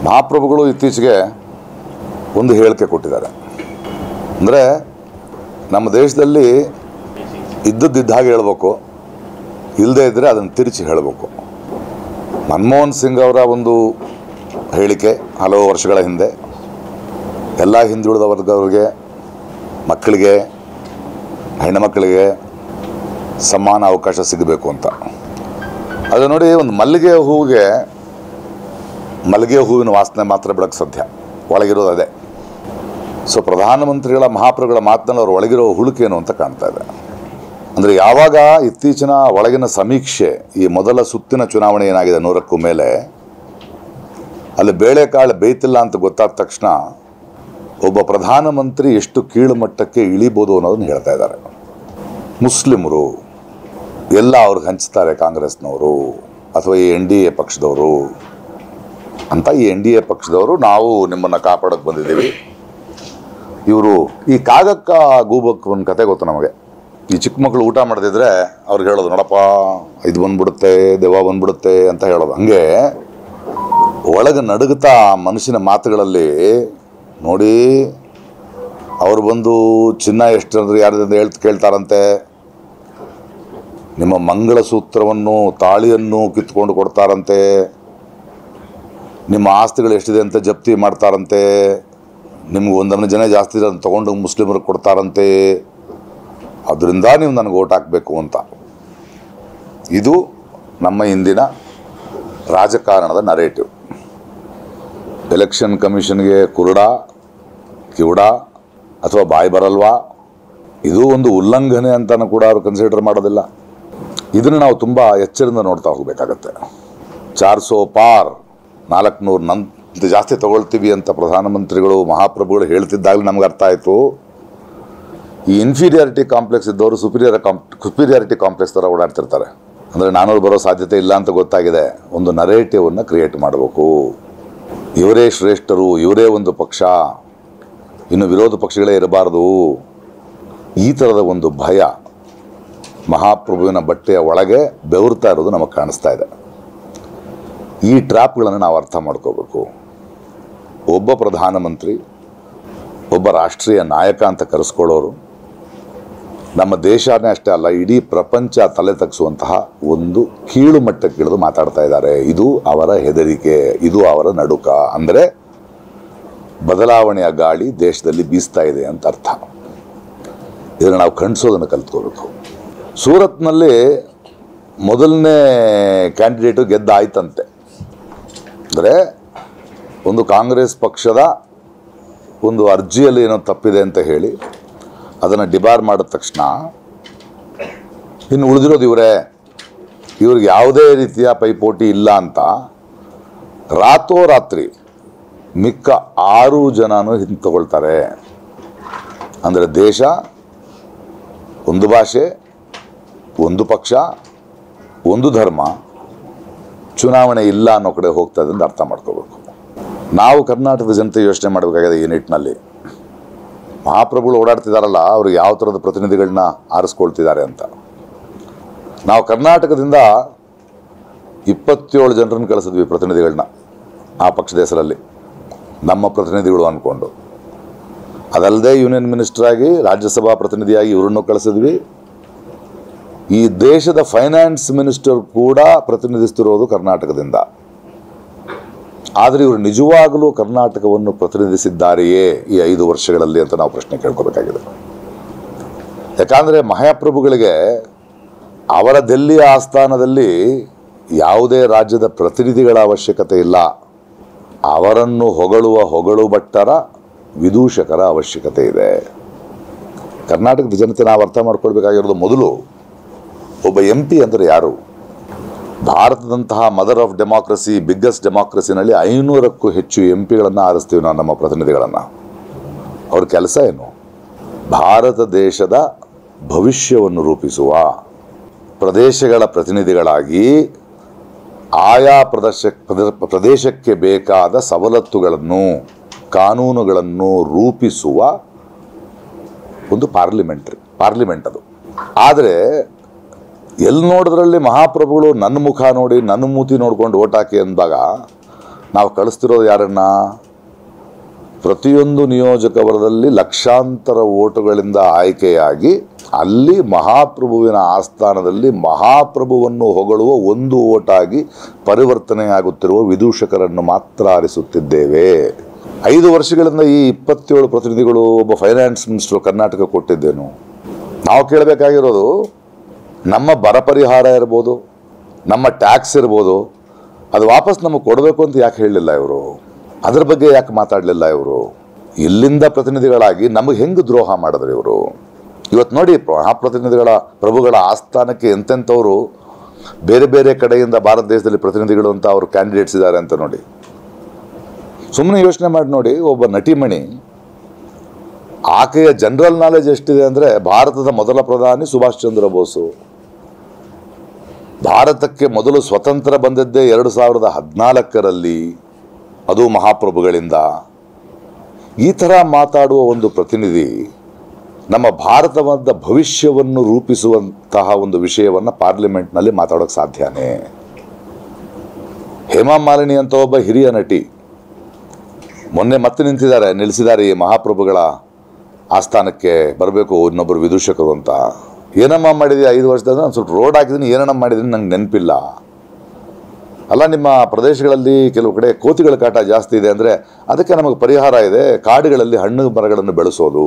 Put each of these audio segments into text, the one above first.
ಮಹಾಪ್ರಭುಗಳು ಇತ್ತೀಚೆಗೆ ಒಂದು ಹೇಳಿಕೆ ಕೊಟ್ಟಿದ್ದಾರೆ. ಅಂದರೆ ನಮ್ಮ ದೇಶದಲ್ಲಿ ಇದ್ದದ್ದಿದ್ದ ಹಾಗೆ ಹೇಳಬೇಕು, ಇಲ್ಲದೇ ಇದ್ದರೆ ಅದನ್ನು ತಿರುಚಿ ಹೇಳಬೇಕು. ಮನಮೋಹನ್ ಸಿಂಗ್ ಅವರ ಒಂದು ಹೇಳಿಕೆ ಹಲವು ವರ್ಷಗಳ ಹಿಂದೆ ಎಲ್ಲ ಹಿಂದುಳಿದ ವರ್ಗದವರಿಗೆ, ಮಕ್ಕಳಿಗೆ, ಹೆಣ್ಣುಮಕ್ಕಳಿಗೆ ಸಮಾನ ಅವಕಾಶ ಸಿಗಬೇಕು ಅಂತ. ಅದು ನೋಡಿ, ಒಂದು ಮಲ್ಲಿಗೆ ಹೂವಿನ ವಾಸನೆ ಮಾತ್ರ ಬೆಳಕು ಸಾಧ್ಯ, ಒಳಗಿರೋದು ಅದೇ. ಸೊ ಪ್ರಧಾನಮಂತ್ರಿಗಳ ಮಹಾಪ್ರಭುಗಳ ಮಾತನಲ್ಲಿ ಅವ್ರ ಒಳಗಿರೋ ಹುಳುಕೇನು ಅಂತ ಕಾಣ್ತಾ ಇದೆ. ಅಂದರೆ ಯಾವಾಗ ಇತ್ತೀಚಿನ ಒಳಗಿನ ಸಮೀಕ್ಷೆ, ಈ ಮೊದಲ ಸುತ್ತಿನ ಚುನಾವಣೆ ಏನಾಗಿದೆ 100ಕ್ಕೂ ಮೇಲೆ, ಅಲ್ಲಿ ಬೇಳೆಕಾಳು ಬೇಯ್ತಿಲ್ಲ ಅಂತ ಗೊತ್ತಾದ ತಕ್ಷಣ ಒಬ್ಬ ಪ್ರಧಾನಮಂತ್ರಿ ಎಷ್ಟು ಕೀಳು ಮಟ್ಟಕ್ಕೆ ಇಳಿಬೋದು ಅನ್ನೋದನ್ನು ಹೇಳ್ತಾ ಇದ್ದಾರೆ. ಮುಸ್ಲಿಮರು ಎಲ್ಲ ಅವ್ರಿಗೆ ಹಂಚ್ತಾರೆ, ಕಾಂಗ್ರೆಸ್ನವರು ಅಥವಾ ಈ NDA ಪಕ್ಷದವರು ಅಂತ. ಈ NDA ಪಕ್ಷದವರು ನಾವು ನಿಮ್ಮನ್ನು ಕಾಪಾಡೋಕ್ಕೆ ಬಂದಿದ್ದೀವಿ. ಇವರು ಈ ಕಾಗಕ್ಕ ಗೂಬಕ್ಕೆ ಒಂದು ಕತೆ ಗೊತ್ತು ನಮಗೆ. ಈ ಚಿಕ್ಕ ಮಕ್ಕಳು ಊಟ ಮಾಡದಿದ್ರೆ ಅವ್ರಿಗೆ ಹೇಳೋದು, ನೋಡಪ್ಪ ಇದು ಬಂದ್ಬಿಡುತ್ತೆ, ದೆವ್ವ ಬಂದ್ಬಿಡುತ್ತೆ ಅಂತ ಹೇಳೋದು. ಹಂಗೆ ಒಳಗೆ ನಡುಗುತ್ತಾ ಮನುಷ್ಯನ ಮಾತುಗಳಲ್ಲಿ ನೋಡಿ, ಅವ್ರು ಬಂದು ಚಿನ್ನ ಎಷ್ಟು ಅಂದ್ರೆ ಯಾರಿಂದ ಕೇಳ್ತಾರಂತೆ, ನಿಮ್ಮ ಮಂಗಳಸೂತ್ರವನ್ನು ತಾಳಿಯನ್ನು ಕಿತ್ಕೊಂಡು ಕೊಡ್ತಾರಂತೆ, ನಿಮ್ಮ ಆಸ್ತಿಗಳು ಎಷ್ಟಿದೆ ಅಂತ ಜಪ್ತಿ ಮಾಡ್ತಾರಂತೆ, ನಿಮ್ಗೆ 1 ಜನ ಜಾಸ್ತಿ ಇರೋದು ತೊಗೊಂಡು ಮುಸ್ಲಿಮರಿಗೆ ಕೊಡ್ತಾರಂತೆ, ಅದರಿಂದ ನೀವು ನನಗೆ ಓಟ್ ಹಾಕಬೇಕು ಅಂತ. ಇದು ನಮ್ಮ ಇಂದಿನ ರಾಜಕಾರಣದ ನರೇಟಿವ್. ಎಲೆಕ್ಷನ್ ಕಮಿಷನ್ಗೆ ಕುರುಡ, ಕಿವುಡ ಅಥವಾ ಬಾಯಿ ಬರಲ್ವಾ, ಇದು ಒಂದು ಉಲ್ಲಂಘನೆ ಅಂತಲೂ ಕೂಡ ಅವರು ಕನ್ಸಿಡರ್ ಮಾಡೋದಿಲ್ಲ. ಇದನ್ನು ನಾವು ತುಂಬ ಎಚ್ಚರದಿಂದ ನೋಡ್ತಾ ಹೋಗಬೇಕಾಗತ್ತೆ. 400 ಪಾರ್ 400 ನಂತ ಜಾಸ್ತಿ ತೊಗೊಳ್ತೀವಿ ಅಂತ ಪ್ರಧಾನಮಂತ್ರಿಗಳು ಮಹಾಪ್ರಭುಗಳು ಹೇಳ್ತಿದ್ದಾಗಲೇ ನಮ್ಗೆ ಅರ್ಥ ಆಯಿತು, ಈ ಇನ್ಫೀರಿಯಾರಿಟಿ ಕಾಂಪ್ಲೆಕ್ಸ್ ಇದ್ದವರು ಸುಪೀರಿಯಾರಿಟಿ ಕಾಂಪ್ಲೆಕ್ಸ್ ಥರ ಓಡಾಡ್ತಿರ್ತಾರೆ. ಅಂದರೆ 400 ಬರೋ ಸಾಧ್ಯತೆ ಇಲ್ಲ ಅಂತ ಗೊತ್ತಾಗಿದೆ. ಒಂದು ನರೇಟಿವನ್ನು ಕ್ರಿಯೇಟ್ ಮಾಡಬೇಕು. ಇವರೇ ಶ್ರೇಷ್ಠರು, ಇವರೇ ಒಂದು ಪಕ್ಷ, ಇನ್ನು ವಿರೋಧ ಪಕ್ಷಗಳೇ ಇರಬಾರ್ದು, ಈ ಥರದ ಒಂದು ಭಯ ಮಹಾಪ್ರಭುವಿನ ಬಟ್ಟೆಯ ಒಳಗೆ ಬೆವರ್ತಾ ಇರೋದು ನಮಗೆ ಕಾಣಿಸ್ತಾ ಇದೆ. ಈ ಟ್ರ್ಯಾಪ್ಗಳನ್ನು ನಾವು ಅರ್ಥ ಮಾಡ್ಕೋಬೇಕು. ಒಬ್ಬ ಪ್ರಧಾನಮಂತ್ರಿ, ಒಬ್ಬ ರಾಷ್ಟ್ರೀಯ ನಾಯಕ ಅಂತ ಕರೆಸ್ಕೊಳ್ಳೋರು ನಮ್ಮ ದೇಶನೇ ಅಷ್ಟೇ ಅಲ್ಲ, ಇಡೀ ಪ್ರಪಂಚ ತಲೆ ತಗ್ಗಿಸುವಂತಹ ಒಂದು ಕೀಳು ಮಟ್ಟಕ್ಕಿಳಿದು ಮಾತಾಡ್ತಾ ಇದ್ದಾರೆ. ಇದು ಅವರ ಹೆದರಿಕೆ, ಇದು ಅವರ ನಡುಕ. ಅಂದರೆ ಬದಲಾವಣೆಯ ಗಾಳಿ ದೇಶದಲ್ಲಿ ಬೀಸ್ತಾ ಇದೆ ಅಂತ ಅರ್ಥ. ಇದನ್ನು ನಾವು ಖಂಡಿಸೋದನ್ನು ಕಲ್ತ್ಕೋಬೇಕು. ಸೂರತ್ನಲ್ಲಿ ಮೊದಲನೇ ಕ್ಯಾಂಡಿಡೇಟು ಗೆದ್ದಾಯ್ತಂತೆ. ಅಂದರೆ ಒಂದು ಕಾಂಗ್ರೆಸ್ ಪಕ್ಷದ ಒಂದು ಅರ್ಜಿಯಲ್ಲಿ ಏನೋ ತಪ್ಪಿದೆ ಅಂತ ಹೇಳಿ ಅದನ್ನು ಡಿಬಾರ್ ಮಾಡಿದ ತಕ್ಷಣ ಇನ್ನು ಉಳಿದಿರೋದು ಇವ್ರಿಗೆ ಯಾವುದೇ ರೀತಿಯ ಪೈಪೋಟಿ ಇಲ್ಲ ಅಂತ ರಾತ್ರೋರಾತ್ರಿ ಮಿಕ್ಕ 6 ಜನನೂ ಹಿಂದೆ ತಗೊಳ್ತಾರೆ. ಅಂದರೆ ದೇಶ, ಒಂದು ಭಾಷೆ, ಒಂದು ಪಕ್ಷ, ಒಂದು ಧರ್ಮ, ಚುನಾವಣೆ ಇಲ್ಲ ಅನ್ನೋ ಕಡೆ ಹೋಗ್ತಾ ಇದೆ ಅಂತ ಅರ್ಥ ಮಾಡ್ಕೋಬೇಕು. ನಾವು ಕರ್ನಾಟಕದ ಜನತೆ ಯೋಚನೆ ಮಾಡಬೇಕಾಗಿದೆ ಈ ನಿಟ್ಟಿನಲ್ಲಿ. ಮಹಾಪ್ರಭುಗಳು ಓಡಾಡ್ತಿದ್ದಾರಲ್ಲ, ಅವರು ಯಾವ ಥರದ ಪ್ರತಿನಿಧಿಗಳನ್ನ ಆರಿಸ್ಕೊಳ್ತಿದ್ದಾರೆ ಅಂತ. ನಾವು ಕರ್ನಾಟಕದಿಂದ 27 ಜನರನ್ನು ಕಳಿಸಿದ್ವಿ, ಪ್ರತಿನಿಧಿಗಳನ್ನ, ಆ ಪಕ್ಷದ ಹೆಸರಲ್ಲಿ ನಮ್ಮ ಪ್ರತಿನಿಧಿಗಳು ಅಂದ್ಕೊಂಡು. ಅದಲ್ಲದೆ ಯೂನಿಯನ್ ಮಿನಿಸ್ಟರ್ ಆಗಿ, ರಾಜ್ಯಸಭಾ ಪ್ರತಿನಿಧಿಯಾಗಿ ಇವರನ್ನು ಕಳಿಸಿದ್ವಿ. ಈ ದೇಶದ ಫೈನಾನ್ಸ್ ಮಿನಿಸ್ಟರ್ ಕೂಡ ಪ್ರತಿನಿಧಿಸ್ತಿರೋದು ಕರ್ನಾಟಕದಿಂದ. ಆದರೆ ಇವರು ನಿಜವಾಗಲೂ ಕರ್ನಾಟಕವನ್ನು ಪ್ರತಿನಿಧಿಸಿದ್ದಾರೆಯೇ ಈ 5 ವರ್ಷಗಳಲ್ಲಿ ಅಂತ ನಾವು ಪ್ರಶ್ನೆ ಕೇಳ್ಕೋಬೇಕಾಗಿದೆ. ಯಾಕಂದರೆ ಮಹಾಪ್ರಭುಗಳಿಗೆ ಅವರ ದೆಲ್ಲಿಯ ಆಸ್ಥಾನದಲ್ಲಿ ಯಾವುದೇ ರಾಜ್ಯದ ಪ್ರತಿನಿಧಿಗಳ ಅವಶ್ಯಕತೆ ಇಲ್ಲ. ಅವರನ್ನು ಹೊಗಳು ಭಟ್ಟರ ವಿದೂಷಕರ ಅವಶ್ಯಕತೆ ಇದೆ. ಕರ್ನಾಟಕದ ಜನತೆ ನಾವು ಅರ್ಥ ಮಾಡ್ಕೊಳ್ಬೇಕಾಗಿರೋದು, ಮೊದಲು ಒಬ್ಬ MP ಅಂದರೆ ಯಾರು? ಭಾರತದಂತಹ ಮದರ್ ಆಫ್ ಡೆಮಾಕ್ರಸಿ, ಬಿಗ್ಗೆಸ್ಟ್ ಡೆಮಾಕ್ರಸಿನಲ್ಲಿ 500ಕ್ಕೂ ಹೆಚ್ಚು MP ಗಳನ್ನು ಆರಿಸ್ತೀವಿ ನಾವು, ನಮ್ಮ ಪ್ರತಿನಿಧಿಗಳನ್ನು. ಅವ್ರ ಕೆಲಸ ಏನು? ಭಾರತ ದೇಶದ ಭವಿಷ್ಯವನ್ನು ರೂಪಿಸುವ ಪ್ರದೇಶಗಳ ಪ್ರತಿನಿಧಿಗಳಾಗಿ ಆಯಾ ಪ್ರದೇಶಕ್ಕೆ ಬೇಕಾದ ಸವಲತ್ತುಗಳನ್ನು, ಕಾನೂನುಗಳನ್ನು ರೂಪಿಸುವ ಒಂದು ಪಾರ್ಲಿಮೆಂಟ್ ಅದು. ಆದರೆ ಎಲ್ಲಿ ನೋಡಿದ್ರಲ್ಲಿ ಮಹಾಪ್ರಭುಗಳು ನನ್ನ ಮುಖ ನೋಡಿ, ನನ್ನ ಮೂತಿ ನೋಡ್ಕೊಂಡು ಓಟ್ ಹಾಕಿ ಅಂದಾಗ ನಾವು ಕಳಿಸ್ತಿರೋದು ಯಾರನ್ನ? ಪ್ರತಿಯೊಂದು ನಿಯೋಜಕ ವರ್ಗದಲ್ಲಿ ಲಕ್ಷಾಂತರ ಓಟುಗಳಿಂದ ಆಯ್ಕೆಯಾಗಿ ಅಲ್ಲಿ ಮಹಾಪ್ರಭುವಿನ ಆಸ್ಥಾನದಲ್ಲಿ ಮಹಾಪ್ರಭುವನ್ನು ಹೊಗಳುವ ಒಂದು ಓಟಾಗಿ ಪರಿವರ್ತನೆಯಾಗುತ್ತಿರುವ ವಿದೂಷಕರನ್ನು ಮಾತ್ರ ಆರಿಸುತ್ತಿದ್ದೇವೆ. 5 ವರ್ಷಗಳಿಂದ ಈ 27 ಪ್ರತಿನಿಧಿಗಳು ಒಬ್ಬ ಫೈನಾನ್ಸ್ ಮಿನಿಸ್ಟರ್ ಕರ್ನಾಟಕ ಕೊಟ್ಟಿದ್ದೇನು? ನಾವು ಕೇಳಬೇಕಾಗಿರೋದು ನಮ್ಮ ಬರ ಪರಿಹಾರ ಇರ್ಬೋದು, ನಮ್ಮ ಟ್ಯಾಕ್ಸ್ ಇರ್ಬೋದು, ಅದು ವಾಪಸ್ ನಮಗೆ ಕೊಡಬೇಕು ಅಂತ ಯಾಕೆ ಹೇಳಲಿಲ್ಲ ಇವರು? ಅದ್ರ ಬಗ್ಗೆ ಯಾಕೆ ಮಾತಾಡಲಿಲ್ಲ ಇವರು? ಇಲ್ಲಿಂದ ಪ್ರತಿನಿಧಿಗಳಾಗಿ ನಮಗೆ ಹೆಂಗೆ ದ್ರೋಹ ಮಾಡಿದ್ರು ಇವರು? ಇವತ್ತು ನೋಡಿ, ಮಹಾಪ್ರತಿನಿಧಿಗಳ ಪ್ರಭುಗಳ ಆಸ್ಥಾನಕ್ಕೆ ಎಂತೆಂಥವರು ಬೇರೆ ಬೇರೆ ಕಡೆಯಿಂದ ಭಾರತ ದೇಶದಲ್ಲಿ ಪ್ರತಿನಿಧಿಗಳು ಅಂತ ಅವರು ಕ್ಯಾಂಡಿಡೇಟ್ಸ್ ಇದ್ದಾರೆ ಅಂತ ನೋಡಿ. ಸುಮ್ಮನೆ ಯೋಚನೆ ಮಾಡಿ ನೋಡಿ, ಒಬ್ಬ ನಟಿಮಣಿ, ಆಕೆಯ ಜನರಲ್ ನಾಲೆಜ್ ಎಷ್ಟಿದೆ ಅಂದರೆ, ಭಾರತದ ಮೊದಲ ಪ್ರಧಾನಿ ಸುಭಾಷ್ ಚಂದ್ರ ಬೋಸು, ಭಾರತಕ್ಕೆ ಮೊದಲು ಸ್ವತಂತ್ರ ಬಂದಿದ್ದೇ 2014ರಲ್ಲಿ, ಅದು ಮಹಾಪ್ರಭುಗಳಿಂದ. ಈ ಥರ ಮಾತಾಡುವ ಒಂದು ಪ್ರತಿನಿಧಿ ನಮ್ಮ ಭಾರತದ ಭವಿಷ್ಯವನ್ನು ರೂಪಿಸುವಂತಹ ಒಂದು ವಿಷಯವನ್ನು ಪಾರ್ಲಿಮೆಂಟ್ನಲ್ಲಿ ಮಾತಾಡೋಕ್ಕೆ ಸಾಧ್ಯನೇ? ಹೇಮಾ ಮಾಲಿನಿ ಅಂತ ಒಬ್ಬ ಹಿರಿಯ ನಟಿ ಮೊನ್ನೆ ಮತ್ತೆ ನಿಲ್ಲಿಸಿದ್ದಾರೆ ಈ ಮಹಾಪ್ರಭುಗಳ ಆಸ್ಥಾನಕ್ಕೆ ಬರಬೇಕು ಇನ್ನೊಬ್ಬರು ವಿದೂಷಕರು ಅಂತ. ಏನಮ್ಮ ಮಾಡಿದೀಯ 5 ವರ್ಷದಿಂದ? ನಾನು ಸ್ವಲ್ಪ ರೋಡ್ ಹಾಕಿದ್ದೀನಿ, ಏನಮ್ಮ ಮಾಡಿದ್ದೀನಿ ನಂಗೆ ನೆನಪಿಲ್ಲ. ಅಲ್ಲ, ನಿಮ್ಮ ಪ್ರದೇಶಗಳಲ್ಲಿ ಕೆಲವು ಕಡೆ ಕೋತಿಗಳ ಕಾಟ ಜಾಸ್ತಿ ಇದೆ ಅಂದರೆ ಅದಕ್ಕೆ ನಮಗೆ ಪರಿಹಾರ ಇದೆ, ಕಾಡುಗಳಲ್ಲಿ ಹಣ್ಣು ಮರಗಳನ್ನು ಬೆಳೆಸೋದು.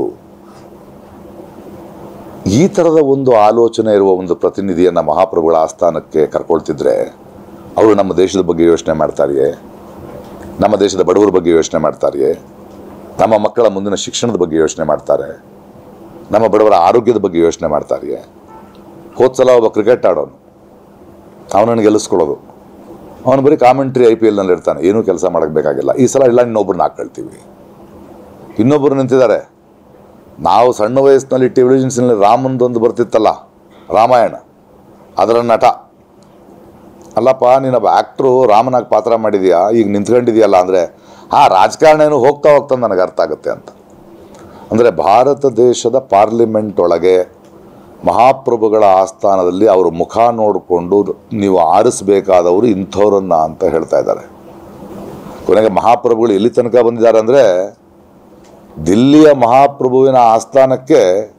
ಈ ಥರದ ಒಂದು ಆಲೋಚನೆ ಇರುವ ಒಂದು ಪ್ರತಿನಿಧಿಯನ್ನು ಮಹಾಪ್ರಭುಗಳ ಆಸ್ಥಾನಕ್ಕೆ ಕರ್ಕೊಳ್ತಿದ್ರೆ ಅವರು ನಮ್ಮ ದೇಶದ ಬಗ್ಗೆ ಯೋಚನೆ ಮಾಡ್ತಾರೆಯೇ? ನಮ್ಮ ದೇಶದ ಬಡವರ ಬಗ್ಗೆ ಯೋಚನೆ ಮಾಡ್ತಾರೆಯೇ? ನಮ್ಮ ಮಕ್ಕಳ ಮುಂದಿನ ಶಿಕ್ಷಣದ ಬಗ್ಗೆ ಯೋಚನೆ ಮಾಡ್ತಾರೆ? ನಮ್ಮ ಬಡವರ ಆರೋಗ್ಯದ ಬಗ್ಗೆ ಯೋಚನೆ ಮಾಡ್ತಾರೆಯೇ? ಹೋದ್ಸಲ ಒಬ್ಬ ಕ್ರಿಕೆಟ್ ಆಡೋನು, ಅವನನ್ನು ಗೆಲ್ಲಿಸ್ಕೊಳ್ಳೋದು, ಅವನು ಬರೀ ಕಾಮೆಂಟ್ರಿ IPLನಲ್ಲಿ ಇರ್ತಾನೆ, ಏನೂ ಕೆಲಸ ಮಾಡೋಕ್ಕೆ ಬೇಕಾಗಿಲ್ಲ. ಈ ಸಲ ಇಲ್ಲ, ಇನ್ನೊಬ್ಬರನ್ನ ಹಾಕ್ಕೊಳ್ತೀವಿ. ಇನ್ನೊಬ್ಬರು ನಿಂತಿದ್ದಾರೆ. ನಾವು ಸಣ್ಣ ವಯಸ್ಸಿನಲ್ಲಿ ಟೆಲಿವಿಷನ್ಸ್ನಲ್ಲಿ ರಾಮಂದೊಂದು ಬರ್ತಿತ್ತಲ್ಲ, ರಾಮಾಯಣ, ಅದರ ನಟ. ಅಲ್ಲಪ್ಪ, ನೀನೊಬ್ಬ ಆ್ಯಕ್ಟ್ರು ರಾಮನಾಗಿ ಪಾತ್ರ ಮಾಡಿದೀಯಾ, ಈಗ ನಿಂತ್ಕೊಂಡಿದೆಯಲ್ಲ ಅಂದರೆ ರಾಜಕಾರಣ ಏನು ಹೋಗ್ತಾ ಹೋಗ್ತಾ ನನಗೆ ಅರ್ಥ ಆಗುತ್ತೆ ಅಂತ. ಅಂದರೆ ಭಾರತ ದೇಶದ ಪಾರ್ಲಿಮೆಂಟ್ ಒಳಗೆ ಮಹಾಪ್ರಭುಗಳ ಆಸ್ಥಾನದಲ್ಲಿ ಅವರು ಮುಖ ನೋಡಿಕೊಂಡು ನೀವು ಆರಿಸಬೇಕಾದವರು ಇಂಥವ್ರನ್ನ ಅಂತ ಹೇಳ್ತಾ ಇದ್ದಾರೆ. ಕೊನೆಗೆ ಮಹಾಪ್ರಭುಗಳು ಎಲ್ಲಿ ತನಕ ಬಂದಿದ್ದಾರೆ ಅಂದರೆ, ದಿಲ್ಲಿಯ ಮಹಾಪ್ರಭುವಿನ ಆಸ್ಥಾನಕ್ಕೆ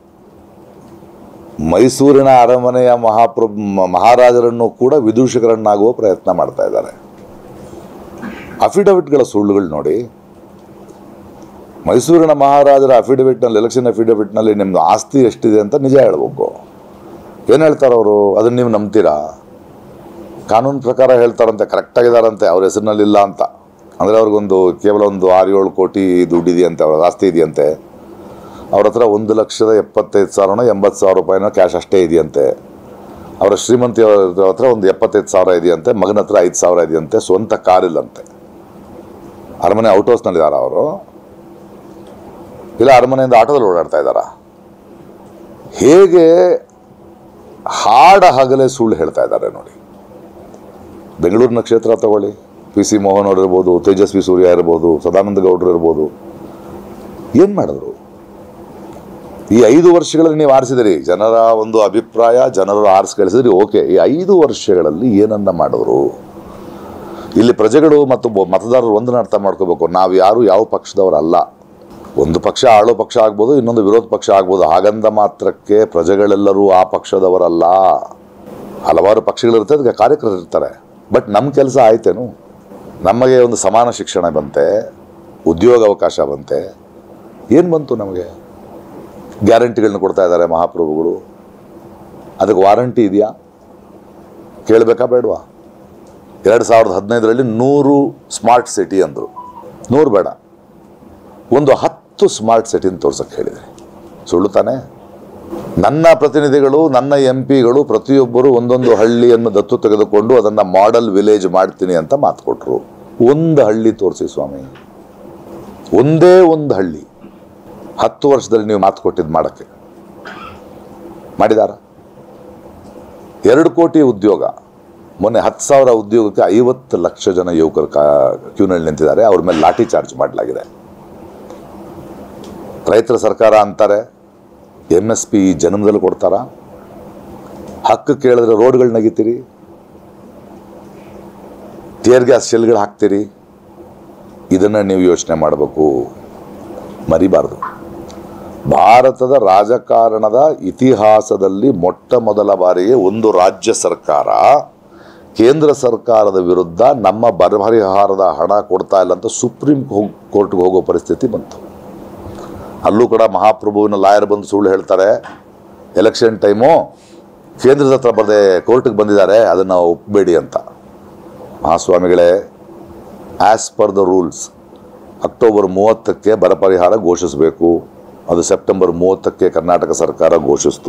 ಮೈಸೂರಿನ ಅರಮನೆಯ ಮಹಾರಾಜರನ್ನು ಕೂಡ ವಿದೂಷಕರನ್ನಾಗುವ ಪ್ರಯತ್ನ ಮಾಡ್ತಾ ಇದ್ದಾರೆ. ಅಫಿಡವಿಟ್ಗಳ ಸುಳ್ಳುಗಳು ನೋಡಿ. ಮೈಸೂರಿನ ಮಹಾರಾಜರ ಅಫಿಡವಿಟ್ನಲ್ಲಿ, ಎಲೆಕ್ಷನ್ ಅಫಿಡವಿಟ್ನಲ್ಲಿ ನಿಮ್ಮದು ಆಸ್ತಿ ಎಷ್ಟಿದೆ ಅಂತ ನಿಜ ಹೇಳ್ಬೇಕು. ಏನು ಹೇಳ್ತಾರವರು? ಅದನ್ನು ನೀವು ನಂಬ್ತೀರಾ? ಕಾನೂನು ಪ್ರಕಾರ ಹೇಳ್ತಾರಂತೆ, ಕರೆಕ್ಟಾಗಿದ್ದಾರಂತೆ, ಅವ್ರ ಹೆಸರಿನಲ್ಲಿಲ್ಲ ಅಂತ. ಅಂದರೆ ಅವ್ರಿಗೊಂದು ಕೇವಲ ಒಂದು 6-7 ಕೋಟಿ ದುಡ್ಡಿದೆಯಂತೆ, ಅವ್ರ ಆಸ್ತಿ ಇದೆಯಂತೆ. ಅವ್ರ ಹತ್ರ 1,75,000 80,000 ರೂಪಾಯಿನ ಕ್ಯಾಶ್ ಅಷ್ಟೇ ಇದೆಯಂತೆ. ಅವರ ಶ್ರೀಮಂತಿಯವ್ರ ಹತ್ರ ಒಂದು 75,000 ಇದೆಯಂತೆ, ಮಗನ ಹತ್ರ 5,000 ಇದೆಯಂತೆ, ಸ್ವಂತ ಕಾರಿಲ್ಲಂತೆ. ಅರಮನೆ ಔಟ್ ಹೌಸ್ನಲ್ಲಿದ್ದಾರ ಅವರು? ಇಲ್ಲ ಅರಮನೆಯಿಂದ ಆಟೋದಲ್ಲಿ ಓಡಾಡ್ತಾ ಇದ್ದಾರಾ? ಹೇಗೆ ಹಾಡ ಹಗಲೇ ಸುಳ್ಳು ಹೇಳ್ತಾ ಇದ್ದಾರೆ ನೋಡಿ. ಬೆಂಗಳೂರಿನ ಕ್ಷೇತ್ರ ತಗೊಳ್ಳಿ, PC ಮೋಹನ್ ಅವರು ಇರ್ಬೋದು, ತೇಜಸ್ವಿ ಸೂರ್ಯ ಇರ್ಬೋದು, ಸದಾನಂದ ಗೌಡರು ಇರ್ಬೋದು. ಏನು ಮಾಡಿದ್ರು ಈ 5 ವರ್ಷಗಳಲ್ಲಿ? ನೀವು ಆರಿಸಿದಿರಿ, ಜನರ ಒಂದು ಅಭಿಪ್ರಾಯ, ಜನರು ಆರಿಸಿ ಕಳಿಸಿದ್ರಿ, ಓಕೆ. ಈ 5 ವರ್ಷಗಳಲ್ಲಿ ಏನನ್ನ ಮಾಡಿದ್ರು? ಇಲ್ಲಿ ಪ್ರಜೆಗಳು ಮತ್ತು ಮತದಾರರು ಒಂದನ್ನು ಅರ್ಥ ಮಾಡ್ಕೋಬೇಕು, ನಾವು ಯಾರು ಯಾವ ಪಕ್ಷದವರಲ್ಲ. ಒಂದು ಪಕ್ಷ ಆಳೋ ಪಕ್ಷ ಆಗ್ಬೋದು, ಇನ್ನೊಂದು ವಿರೋಧ ಪಕ್ಷ ಆಗ್ಬೋದು. ಹಾಗಂದ ಮಾತ್ರಕ್ಕೆ ಪ್ರಜೆಗಳೆಲ್ಲರೂ ಆ ಪಕ್ಷದವರಲ್ಲ. ಹಲವಾರು ಪಕ್ಷಗಳಿರ್ತದೆ, ಅದಕ್ಕೆ ಕಾರ್ಯಕರ್ತರು ಇರ್ತಾರೆ. ಬಟ್ ನಮ್ಮ ಕೆಲಸ ಆಯ್ತೇನು? ನಮಗೆ ಒಂದು ಸಮಾನ ಶಿಕ್ಷಣ ಬಂತೆ, ಉದ್ಯೋಗ ಅವಕಾಶ ಬಂತೆ, ಏನು ಬಂತು ನಮಗೆ? ಗ್ಯಾರಂಟಿಗಳನ್ನ ಕೊಡ್ತಾ ಇದ್ದಾರೆ ಮಹಾಪ್ರಭುಗಳು. ಅದಕ್ಕೆ ವಾರಂಟಿ ಇದೆಯಾ? ಕೇಳಬೇಕಾ ಬೇಡವಾ? 2015ರಲ್ಲಿ 100 ಸ್ಮಾರ್ಟ್ ಸಿಟಿ ಅಂದರು. 100 ಬೇಡ, ಒಂದು 10 ಸ್ಮಾರ್ಟ್ ಸಿಟಿನ ತೋರ್ಸಕ್ಕೆ ಹೇಳಿದೆ. ಸುಳ್ಳು ತಾನೆ? ನನ್ನ ಪ್ರತಿನಿಧಿಗಳು, ನನ್ನ MP ಗಳು ಪ್ರತಿಯೊಬ್ಬರು ಒಂದೊಂದು ಹಳ್ಳಿಯನ್ನು ದತ್ತು ತೆಗೆದುಕೊಂಡು ಅದನ್ನು ಮಾಡೆಲ್ ವಿಲೇಜ್ ಮಾಡ್ತೀನಿ ಅಂತ ಮಾತು ಕೊಟ್ಟರು. ಒಂದು ಹಳ್ಳಿ ತೋರಿಸಿ ಸ್ವಾಮಿ, ಒಂದೇ ಒಂದು ಹಳ್ಳಿ 10 ವರ್ಷದಲ್ಲಿ ನೀವು ಮಾತು ಕೊಟ್ಟಿದ್ದು ಮಾಡೋಕ್ಕೆ ಮಾಡಿದಾರ? 2 ಕೋಟಿ ಉದ್ಯೋಗ. ಮೊನ್ನೆ 10,000 ಉದ್ಯೋಗಕ್ಕೆ 50 ಲಕ್ಷ ಜನ ಯುವಕರು ಕ್ಯೂನಲ್ಲಿ ನಿಂತಿದ್ದಾರೆ. ಅವ್ರ ಮೇಲೆ ಲಾಠಿ ಚಾರ್ಜ್ ಮಾಡಲಾಗಿದೆ. ರೈತರ ಸರ್ಕಾರ ಅಂತಾರೆ, MSP ಜನ್ಮದಲ್ಲಿ ಕೊಡ್ತಾರಾ? ಹಕ್ಕು ಕೇಳಿದ್ರೆ ರೋಡ್ಗಳು ನಗಿತೀರಿ, ಟಿಯರ್ ಗ್ಯಾಸ್ ಶೆಲ್ಗಳು ಹಾಕ್ತೀರಿ, ಇದನ್ನು ನೀವು ಯೋಚನೆ ಮಾಡಬೇಕು, ಮರಿಬಾರ್ದು. ಭಾರತದ ರಾಜಕಾರಣದ ಇತಿಹಾಸದಲ್ಲಿ ಮೊಟ್ಟ ಮೊದಲ ಬಾರಿಗೆ ಒಂದು ರಾಜ್ಯ ಸರ್ಕಾರ ಕೇಂದ್ರ ಸರ್ಕಾರದ ವಿರುದ್ಧ ನಮ್ಮ ಬರಪರಿಹಾರದ ಹಣ ಕೊಡ್ತಾ ಇಲ್ಲ ಅಂತ ಸುಪ್ರೀಂ ಕೋರ್ಟ್ಗೆ ಹೋಗೋ ಪರಿಸ್ಥಿತಿ ಬಂತು. ಅಲ್ಲೂ ಕೂಡ ಮಹಾಪ್ರಭುವಿನ ಲಾಯರ್ ಬಂದು ಸುಳ್ಳು ಹೇಳ್ತಾರೆ, ಎಲೆಕ್ಷನ್ ಟೈಮು ಕೇಂದ್ರದ ಹತ್ರ ಬರದೆ ಕೋರ್ಟಿಗೆ ಬಂದಿದ್ದಾರೆ, ಅದನ್ನು ಒಪ್ಪಬೇಡಿ ಅಂತ. ಮಹಾಸ್ವಾಮಿಗಳೇ, as per the rules October 30ಕ್ಕೆ ಬರ ಪರಿಹಾರ ಘೋಷಿಸಬೇಕು. ಅದು ಸೆಪ್ಟೆಂಬರ್ 30ಕ್ಕೆ ಕರ್ನಾಟಕ ಸರ್ಕಾರ ಘೋಷಿಸ್ತು.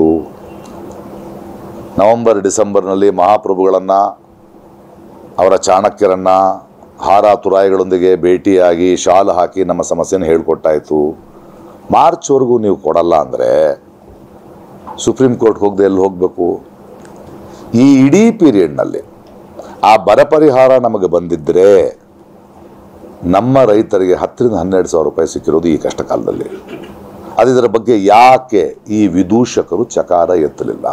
ನವೆಂಬರ್ ಡಿಸೆಂಬರ್ನಲ್ಲಿ ಮಹಾಪ್ರಭುಗಳನ್ನು, ಅವರ ಚಾಣಕ್ಯರನ್ನು ಹಾರ ತುರಾಯಿಗಳೊಂದಿಗೆ ಭೇಟಿಯಾಗಿ ಶಾಲು ಹಾಕಿ ನಮ್ಮ ಸಮಸ್ಯೆನ ಹೇಳ್ಕೊಟ್ಟಾಯಿತು. ಮಾರ್ಚ್ವರೆಗೂ ನೀವು ಕೊಡಲ್ಲ ಅಂದರೆ ಸುಪ್ರೀಂ ಕೋರ್ಟ್ ಹೋಗದೆ ಎಲ್ಲಿ ಹೋಗಬೇಕು? ಈ ಇಡೀ ಪೀರಿಯಡ್ನಲ್ಲಿ ಆ ಬರ ಪರಿಹಾರ ನಮಗೆ ಬಂದಿದ್ದರೆ ನಮ್ಮ ರೈತರಿಗೆ 10,000 ರಿಂದ 12,000 ರೂಪಾಯಿ ಸಿಕ್ಕಿರೋದು ಈ ಕಷ್ಟ ಕಾಲದಲ್ಲಿ. ಅದರ ಬಗ್ಗೆ ಯಾಕೆ ಈ ವಿದೂಷಕರು ಚಕಾರ ಎತ್ತಲಿಲ್ಲ?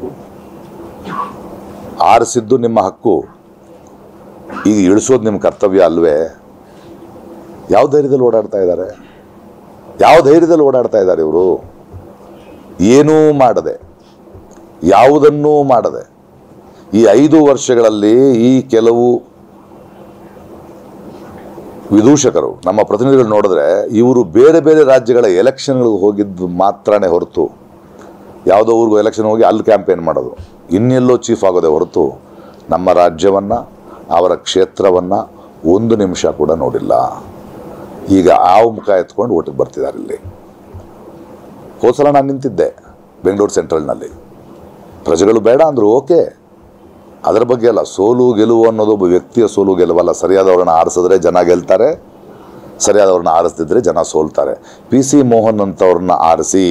ಆರಿಸಿದ್ದು ನಿಮ್ಮ ಹಕ್ಕು, ಈಗ ಇಳಿಸೋದು ನಿಮ್ಮ ಕರ್ತವ್ಯ ಅಲ್ವೇ? ಯಾವ ಧೈರ್ಯದಲ್ಲಿ ಓಡಾಡ್ತಾ ಇದ್ದಾರೆ? ಯಾವ ಧೈರ್ಯದಲ್ಲಿ ಓಡಾಡ್ತಾ ಇದ್ದಾರೆ ಇವರು? ಏನೂ ಮಾಡದೆ, ಯಾವುದನ್ನೂ ಮಾಡದೆ ಈ 5 ವರ್ಷಗಳಲ್ಲಿ ಈ ಕೆಲವು ವಿದೂಷಕರು, ನಮ್ಮ ಪ್ರತಿನಿಧಿಗಳು ನೋಡಿದ್ರೆ ಇವರು ಬೇರೆ ಬೇರೆ ರಾಜ್ಯಗಳ ಎಲೆಕ್ಷನ್ಗಳಿಗೆ ಹೋಗಿದ್ದು ಮಾತ್ರನೇ ಹೊರತು, ಯಾವುದೋ ಊರಿಗೂ ಎಲೆಕ್ಷನ್ ಹೋಗಿ ಅಲ್ಲಿ ಕ್ಯಾಂಪೇನ್ ಮಾಡೋದು, ಇನ್ನೆಲ್ಲೋ ಚೀಫ್ ಆಗೋದೇ ಹೊರತು ನಮ್ಮ ರಾಜ್ಯವನ್ನು, ಅವರ ಕ್ಷೇತ್ರವನ್ನು 1 ನಿಮಿಷ ಕೂಡ ನೋಡಿಲ್ಲ. ಈಗ ಆವು ಮುಖ ಎತ್ಕೊಂಡು ಓಟಿಗೆ ಬರ್ತಿದ್ದಾರೆ. ಇಲ್ಲಿ ಹೋದ ಸಲ ನಾನು ನಿಂತಿದ್ದೆ ಬೆಂಗಳೂರು ಸೆಂಟ್ರಲ್ನಲ್ಲಿ, ಪ್ರಜೆಗಳು ಬೇಡ ಅಂದರು, ಓಕೆ, ಅದರ ಬಗ್ಗೆ ಅಲ್ಲ. ಸೋಲು ಗೆಲುವು ಅನ್ನೋದು ಒಬ್ಬ ವ್ಯಕ್ತಿಯ ಸೋಲು ಗೆಲುವಲ್ಲ. ಸರಿಯಾದವ್ರನ್ನ ಆರಿಸಿದ್ರೆ ಜನ ಗೆಲ್ತಾರೆ, ಸರಿಯಾದವ್ರನ್ನ ಆರಿಸ್ದಿದ್ರೆ ಜನ ಸೋಲ್ತಾರೆ. PC ಮೋಹನ್ ಅಂತವ್ರನ್ನ ಆರಿಸಿ,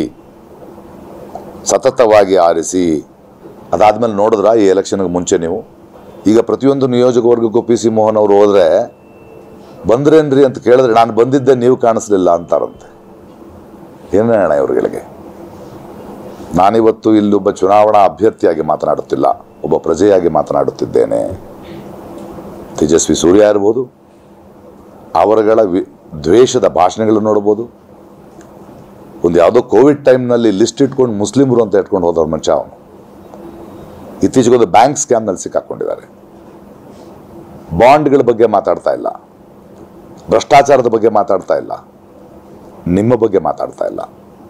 ಸತತವಾಗಿ ಆರಿಸಿ, ಅದಾದಮೇಲೆ ನೋಡಿದ್ರ ಈ ಎಲೆಕ್ಷನ್ಗೆ ಮುಂಚೆ ನೀವು ಈಗ ಪ್ರತಿಯೊಂದು ನಿಯೋಜಕವರ್ಗಕ್ಕೂ PC ಮೋಹನ್ ಅವರು ಹೋದರೆ ಬಂದ್ರೇನ್ರಿ ಅಂತ ಕೇಳಿದ್ರೆ ನಾನು ಬಂದಿದ್ದೆ ನೀವು ಕಾಣಿಸ್ಲಿಲ್ಲ ಅಂತಾರಂತೆ. ಏನೇ ಅಣ್ಣ ಇವ್ರಿಗೆ? ನಾನಿವತ್ತು ಇಲ್ಲೊಬ್ಬ ಚುನಾವಣಾ ಅಭ್ಯರ್ಥಿಯಾಗಿ ಮಾತನಾಡುತ್ತಿಲ್ಲ, ಒಬ್ಬ ಪ್ರಜೆಯಾಗಿ ಮಾತನಾಡುತ್ತಿದ್ದೇನೆ. ತೇಜಸ್ವಿ ಸೂರ್ಯ ಇರ್ಬೋದು, ಅವರುಗಳ ದ್ವೇಷದ ಭಾಷಣಗಳನ್ನು ನೋಡ್ಬೋದು. ಒಂದು ಯಾವುದೋ ಕೋವಿಡ್ ಟೈಮ್ನಲ್ಲಿ ಲಿಸ್ಟ್ ಇಟ್ಕೊಂಡು ಮುಸ್ಲಿಮರು ಅಂತ ಇಟ್ಕೊಂಡು ಹೋದವ್ರ ಮನುಷ್ಯ ಅವನು. ಇತ್ತೀಚೆಗೊಂದು ಬ್ಯಾಂಕ್ ಸ್ಕ್ಯಾಮ್ನಲ್ಲಿ ಸಿಕ್ಕಾಕೊಂಡಿದ್ದಾರೆ. ಬಾಂಡ್ಗಳ ಬಗ್ಗೆ ಮಾತಾಡ್ತಾ ಇಲ್ಲ, ಭ್ರಷ್ಟಾಚಾರದ ಬಗ್ಗೆ ಮಾತಾಡ್ತಾ ಇಲ್ಲ, ನಿಮ್ಮ ಬಗ್ಗೆ ಮಾತಾಡ್ತಾ ಇಲ್ಲ.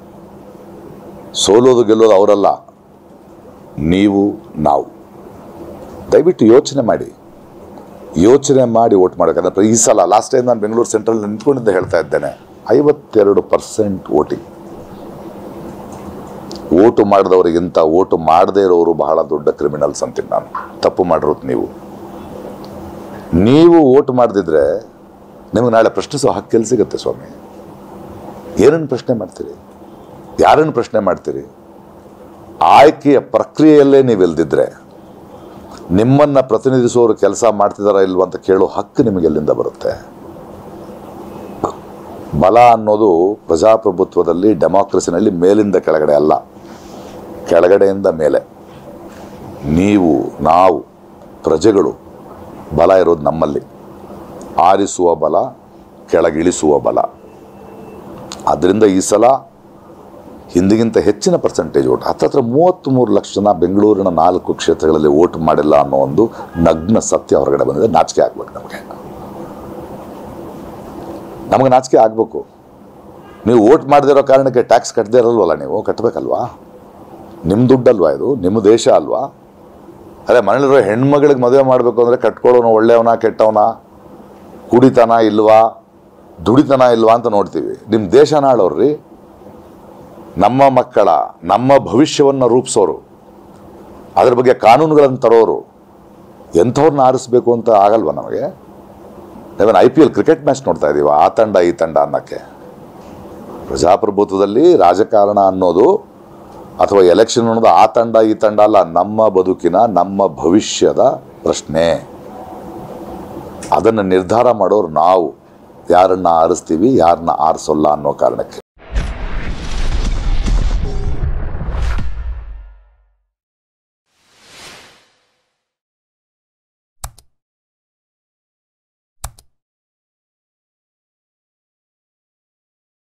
ಸೋಲೋದು ಗೆಲ್ಲೋದು ಅವರಲ್ಲ, ನೀವು ನಾವು. ದಯವಿಟ್ಟು ಯೋಚನೆ ಮಾಡಿ ಓಟ್ ಮಾಡಬೇಕಂದ್ರೆ ಈ ಸಲ ಲಾಸ್ಟ್ ಟೈಮ್ ನಾನು ಬೆಂಗಳೂರು ಸೆಂಟ್ರಲ್ ನಿಂತ್ಕೊಂಡಿದ್ದ ಹೇಳ್ತಾ ಇದ್ದೇನೆ, 52% ವೋಟಿಂಗ್. ಓಟು ಮಾಡಿದವರಿಗಿಂತ ಓಟು ಮಾಡದೇ ಇರೋರು ಬಹಳ ದೊಡ್ಡ ಕ್ರಿಮಿನಲ್ಸ್ ಅಂತೀನಿ ನಾನು. ತಪ್ಪು ಮಾಡಿರೋದು ನೀವು ಓಟ್ ಮಾಡದಿದ್ರೆ ನಿಮಗೆ ನಾಳೆ ಪ್ರಶ್ನಿಸೋ ಹಕ್ಕೆಲ್ಲಿ ಸಿಗುತ್ತೆ ಸ್ವಾಮಿ? ಏನನ್ನು ಪ್ರಶ್ನೆ ಮಾಡ್ತೀರಿ? ಯಾರನ್ನು ಪ್ರಶ್ನೆ ಮಾಡ್ತೀರಿ? ಆಯ್ಕೆಯ ಪ್ರಕ್ರಿಯೆಯಲ್ಲೇ ನೀವೆಲ್ದಿದ್ರೆ ನಿಮ್ಮನ್ನು ಪ್ರತಿನಿಧಿಸುವವರು ಕೆಲಸ ಮಾಡ್ತಿದಾರಾ ಇಲ್ವ ಅಂತ ಕೇಳೋ ಹಕ್ಕು ನಿಮಗೆ ಎಲ್ಲಿಂದ ಬರುತ್ತೆ? ಬಲ ಅನ್ನೋದು ಪ್ರಜಾಪ್ರಭುತ್ವದಲ್ಲಿ, ಡೆಮಾಕ್ರಸಿನಲ್ಲಿ ಮೇಲಿಂದ ಕೆಳಗಡೆ ಅಲ್ಲ, ಕೆಳಗಡೆಯಿಂದ ಮೇಲೆ. ನೀವು, ನಾವು, ಪ್ರಜೆಗಳು ಬಲ ಇರೋದು ನಮ್ಮಲ್ಲಿ. ಆರಿಸುವ ಬಲ, ಕೆಳಗಿಳಿಸುವ ಬಲ. ಆದ್ದರಿಂದ ಈ ಸಲ ಹಿಂದಿಗಿಂತ ಹೆಚ್ಚಿನ ಪರ್ಸೆಂಟೇಜ್ ಓಟ್, ಹತ್ತಿರ 33 ಲಕ್ಷ ಜನ ಬೆಂಗಳೂರಿನ 4 ಕ್ಷೇತ್ರಗಳಲ್ಲಿ ಓಟ್ ಮಾಡಿಲ್ಲ ಅನ್ನೋ ಒಂದು ನಗ್ನ ಸತ್ಯ ಹೊರಗಡೆ ಬಂದಿದೆ. ನಾಚಿಕೆ ಆಗ್ಬೇಕು ನಮಗೆ ನಾಚಿಕೆ ಆಗಬೇಕು. ನೀವು ಓಟ್ ಮಾಡದಿರೋ ಕಾರಣಕ್ಕೆ ಟ್ಯಾಕ್ಸ್ ಕಟ್ಟದೇ ಇರಲ್ವಲ್ಲ? ನೀವು ಕಟ್ಟಬೇಕಲ್ವಾ? ನಿಮ್ಮ ದುಡ್ಡಲ್ವಾ ಇದು? ನಿಮ್ಮ ದೇಶ ಅಲ್ವಾ? ಅದೇ ಮನೇಲಿರೋ ಹೆಣ್ಮಗಳಿಗೆ ಮದುವೆ ಮಾಡಬೇಕು ಅಂದರೆ ಕಟ್ಕೊಳ್ಳೋನು ಒಳ್ಳೆಯವನ ಕೆಟ್ಟವನ, ಕುಡಿತನ ಇಲ್ವಾ, ದುಡಿತನ ಇಲ್ವಾ ಅಂತ ನೋಡ್ತೀವಿ. ನಿಮ್ಮ ದೇಶನ ಆಳೋರ್ರಿ, ನಮ್ಮ ಮಕ್ಕಳ, ನಮ್ಮ ಭವಿಷ್ಯವನ್ನು ರೂಪಿಸೋರು, ಅದ್ರ ಬಗ್ಗೆ ಕಾನೂನುಗಳನ್ನು ತರೋರು, ಎಂಥವ್ರನ್ನ ಆರಿಸ್ಬೇಕು ಅಂತ ಆಗಲ್ವ ನಮಗೆ? ನಾವೇನು IPL ಕ್ರಿಕೆಟ್ ಮ್ಯಾಚ್ ನೋಡ್ತಾ ಇದ್ದೀವ ಆ ತಂಡ ಈ ತಂಡ ಅನ್ನೋಕ್ಕೆ? ಪ್ರಜಾಪ್ರಭುತ್ವದಲ್ಲಿ ರಾಜಕಾರಣ ಅನ್ನೋದು ಅಥವಾ ಎಲೆಕ್ಷನ್ ಅನ್ನೋದು ಆ ತಂಡ ಈ ತಂಡ ಅಲ್ಲ, ನಮ್ಮ ಬದುಕಿನ, ನಮ್ಮ ಭವಿಷ್ಯದ ಪ್ರಶ್ನೆ. ಅದನ್ನು ನಿರ್ಧಾರ ಮಾಡೋರು ನಾವು. ಯಾರನ್ನ ಆರಿಸ್ತೀವಿ, ಯಾರನ್ನ ಆರಿಸೋಲ್ಲ ಅನ್ನೋ ಕಾರಣಕ್ಕೆ.